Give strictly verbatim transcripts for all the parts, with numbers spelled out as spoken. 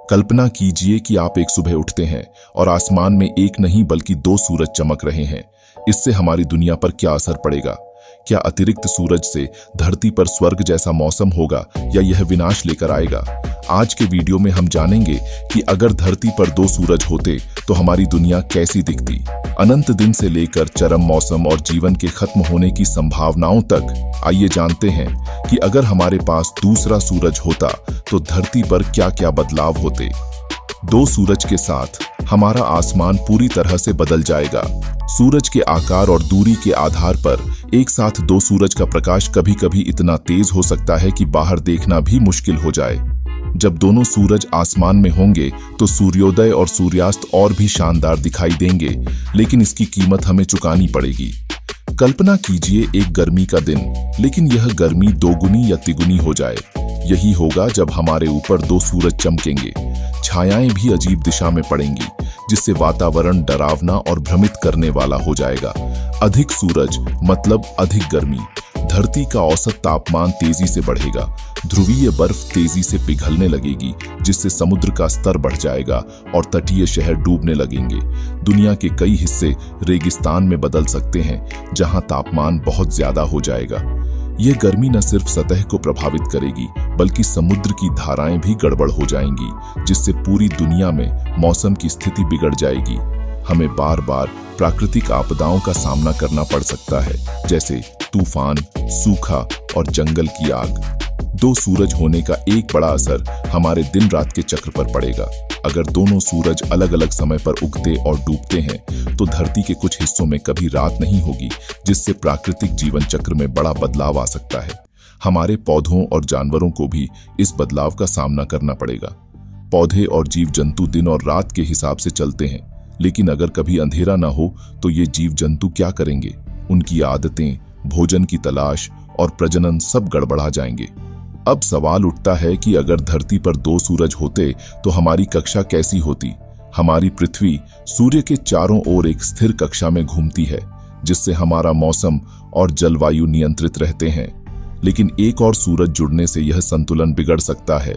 कल्पना कीजिए कि आप एक सुबह उठते हैं और आसमान में एक नहीं बल्कि दो सूरज चमक रहे हैं। इससे हमारी दुनिया पर क्या असर पड़ेगा? क्या अतिरिक्त सूरज से धरती पर स्वर्ग जैसा मौसम होगा या यह विनाश लेकर आएगा? आज के वीडियो में हम जानेंगे कि अगर धरती पर दो सूरज होते तो हमारी दुनिया कैसी दिखती। अनंत दिन से लेकर चरम मौसम और जीवन के खत्म होने की संभावनाओं तक। आइए जानते हैं कि अगर हमारे पास दूसरा सूरज होता तो धरती पर क्या क्या बदलाव होते। दो सूरज के साथ हमारा आसमान पूरी तरह से बदल जाएगा। सूरज के आकार और दूरी के आधार पर एक साथ दो सूरज का प्रकाश कभी कभी इतना तेज हो सकता है कि बाहर देखना भी मुश्किल हो जाए। जब दोनों सूरज आसमान में होंगे तो सूर्योदय और सूर्यास्त और भी शानदार दिखाई देंगे, लेकिन इसकी कीमत हमें चुकानी पड़ेगी। कल्पना कीजिए एक गर्मी का दिन, लेकिन यह गर्मी दोगुनी या तिगुनी हो जाए। यही होगा जब हमारे ऊपर दो सूरज चमकेंगे। छायाएं भी अजीब दिशा में पड़ेंगी, जिससे वातावरण डरावना और भ्रमित करने वाला हो जाएगा। अधिक सूरज मतलब अधिक गर्मी। धरती का औसत तापमान तेजी से बढ़ेगा। ध्रुवीय बर्फ तेजी से पिघलने लगेगी, जिससे समुद्र का स्तर बढ़ जाएगा और तटीय शहर डूबने लगेंगे। दुनिया के कई हिस्से रेगिस्तान में बदल सकते हैं, जहां तापमान बहुत ज्यादा हो जाएगा। यह गर्मी न सिर्फ सतह को प्रभावित करेगी, बल्कि समुद्र की धाराएं भी गड़बड़ हो जाएंगी, जिससे पूरी दुनिया में मौसम की स्थिति बिगड़ जाएगी। हमें बार बार प्राकृतिक आपदाओं का सामना करना पड़ सकता है, जैसे तूफान, सूखा और जंगल की आग। दो सूरज होने का एक बड़ा असर हमारे दिन रात के चक्र पर पड़ेगा। अगर दोनों सूरज अलग अलग समय पर उगते और डूबते हैं तो धरती के कुछ हिस्सों में कभी रात नहीं होगी, जिससे प्राकृतिक जीवन चक्र में बड़ा बदलाव आ सकता है। हमारे पौधों और जानवरों को भी इस बदलाव का सामना करना पड़ेगा। पौधे और जीव जंतु दिन और रात के हिसाब से चलते हैं, लेकिन अगर कभी अंधेरा न हो तो ये जीव जंतु क्या करेंगे? उनकी आदतें, भोजन की तलाश और प्रजनन सब गड़बड़ा जाएंगे। अब सवाल उठता है कि अगर धरती पर दो सूरज होते तो हमारी कक्षा कैसी होती? हमारी पृथ्वी सूर्य के चारों ओर एक स्थिर कक्षा में घूमती है, जिससे हमारा मौसम और जलवायु नियंत्रित रहते हैं। लेकिन एक और सूरज जुड़ने से यह संतुलन बिगड़ सकता है।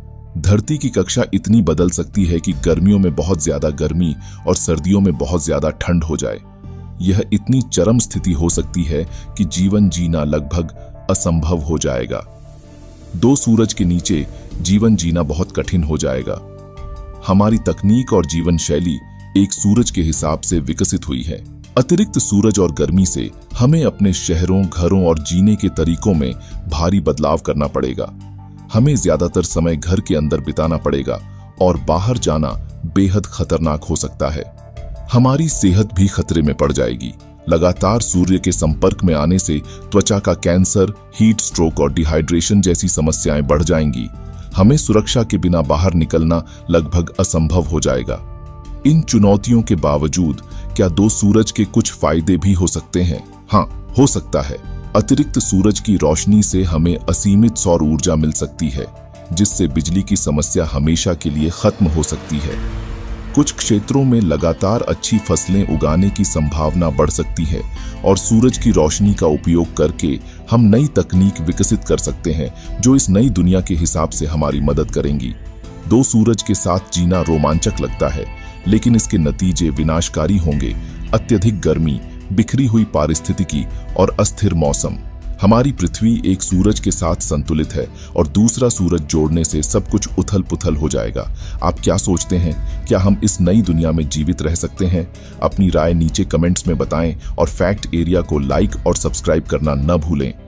धरती की कक्षा इतनी बदल सकती है कि गर्मियों में बहुत ज्यादा गर्मी और सर्दियों में बहुत ज्यादा ठंड हो जाए। यह इतनी चरम स्थिति हो सकती है कि जीवन जीना लगभग असंभव हो जाएगा। दो सूरज के नीचे जीवन जीना बहुत कठिन हो जाएगा। हमारी तकनीक और जीवन शैली एक सूरज के हिसाब से विकसित हुई है। अतिरिक्त सूरज और गर्मी से हमें अपने शहरों, घरों और जीने के तरीकों में भारी बदलाव करना पड़ेगा। हमें ज्यादातर समय घर के अंदर बिताना पड़ेगा और बाहर जाना बेहद खतरनाक हो सकता है। हमारी सेहत भी खतरे में पड़ जाएगी। लगातार सूर्य के संपर्क में आने से त्वचा का कैंसर, हीट स्ट्रोक और डिहाइड्रेशन जैसी समस्याएं बढ़ जाएंगी। हमें सुरक्षा के बिना बाहर निकलना लगभग असंभव हो जाएगा। इन चुनौतियों के बावजूद क्या दो सूरज के कुछ फायदे भी हो सकते हैं? हाँ, हो सकता है। अतिरिक्त सूरज की रोशनी से हमें असीमित सौर ऊर्जा मिल सकती है, जिससे बिजली की समस्या हमेशा के लिए खत्म हो सकती है। कुछ क्षेत्रों में लगातार अच्छी फसलें उगाने की संभावना बढ़ सकती है और सूरज की रोशनी का उपयोग करके हम नई तकनीक विकसित कर सकते हैं, जो इस नई दुनिया के हिसाब से हमारी मदद करेंगी। दो सूरज के साथ जीना रोमांचक लगता है, लेकिन इसके नतीजे विनाशकारी होंगे। अत्यधिक गर्मी, बिखरी हुई पारिस्थितिकी और अस्थिर मौसम। हमारी पृथ्वी एक सूरज के साथ संतुलित है और दूसरा सूरज जोड़ने से सब कुछ उथल पुथल हो जाएगा। आप क्या सोचते हैं? क्या हम इस नई दुनिया में जीवित रह सकते हैं? अपनी राय नीचे कमेंट्स में बताएं और फैक्ट एरिया को लाइक और सब्सक्राइब करना न भूलें।